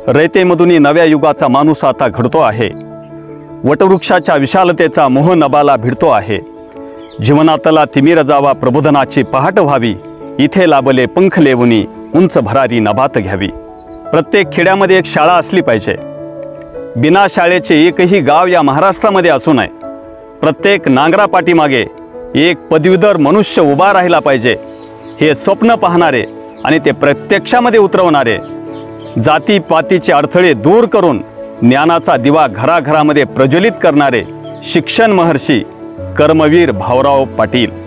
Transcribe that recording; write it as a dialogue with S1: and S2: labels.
S1: रयतेमधून नव्या युगाचा माणूस आता घडतो आहे। वटवृक्षाच्या विशालतेचा मोह नभाला भिडतो आहे। जीवनातला तिमिर जावा प्रबोधनाची पहाट व्हावी, इथे लाभले पंख लेवुनी उंच भरारी नभात घ्यावी। प्रत्येक खेड्यामध्ये एक शाळा असली पाहिजे। बिना शाळेचे एकही गाव या महाराष्ट्रामध्ये असू नये। प्रत्येक नांगरा पाठीमागे एक पदवीधर मनुष्य उभा राहिला पाहिजे, हे स्वप्न पाहणारे आणि ते प्रत्यक्षामध्ये उतरवणारे, जातीपातीचे अडथळे दूर करून ज्ञानाचा दिवा घराघरामध्ये प्रज्वलित करणारे शिक्षण महर्षी कर्मवीर भाऊराव पाटील।